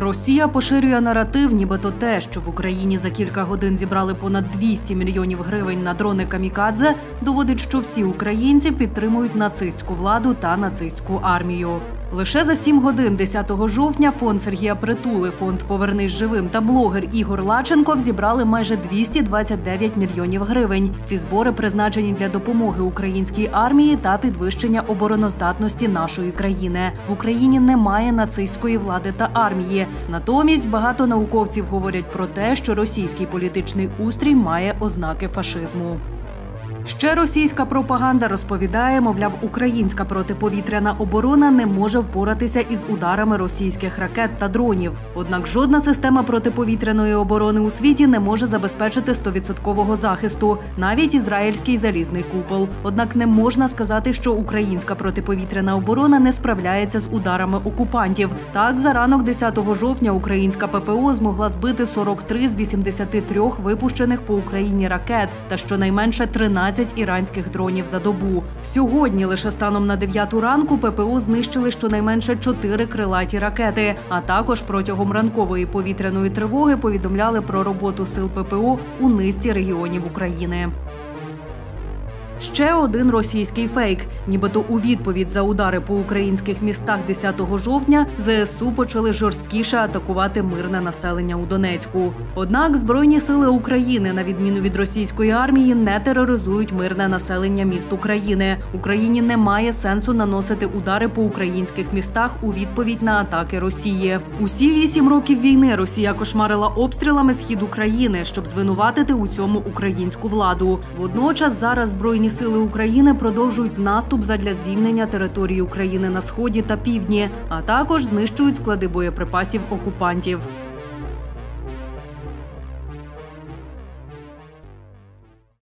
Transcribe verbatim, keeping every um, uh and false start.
Росія поширює наратив, нібито те, що в Україні за кілька годин зібрали понад двісті мільйонів гривень на дрони камікадзе, доводить, що всі українці підтримують нацистську владу та нацистську армію. Лише за сім годин десятого жовтня фонд Сергія Притули, фонд «Повернись живим» та блогер Ігор Лаченко зібрали майже двісті двадцять дев'ять мільйонів гривень. Ці збори призначені для допомоги українській армії та підвищення обороноздатності нашої країни. В Україні немає нацистської влади та армії. Натомість багато науковців говорять про те, що російський політичний устрій має ознаки фашизму. Ще російська пропаганда розповідає, мовляв, українська протиповітряна оборона не може впоратися із ударами російських ракет та дронів. Однак жодна система протиповітряної оборони у світі не може забезпечити стовідсоткового захисту, навіть ізраїльський залізний купол. Однак не можна сказати, що українська протиповітряна оборона не справляється з ударами окупантів. Так, за ранок десятого жовтня українська ППО змогла збити сорок три з вісімдесяти трьох випущених по Україні ракет та щонайменше тринадцять іранських дронів за добу. Сьогодні, лише станом на дев'яту ранку, ППО знищили щонайменше чотири крилаті ракети, а також протягом ранкової повітряної тривоги повідомляли про роботу сил ППО у низці регіонів України. Ще один російський фейк. Нібито у відповідь за удари по українських містах десятого жовтня ЗСУ почали жорсткіше атакувати мирне населення у Донецьку. Однак Збройні сили України, на відміну від російської армії, не тероризують мирне населення міст України. Україні немає сенсу наносити удари по українських містах у відповідь на атаки Росії. Усі вісім років війни Росія кошмарила обстрілами схід України, щоб звинуватити у цьому українську владу. Водночас зараз Збройні Сили України продовжують наступ задля звільнення території України на сході та півдні, а також знищують склади боєприпасів окупантів.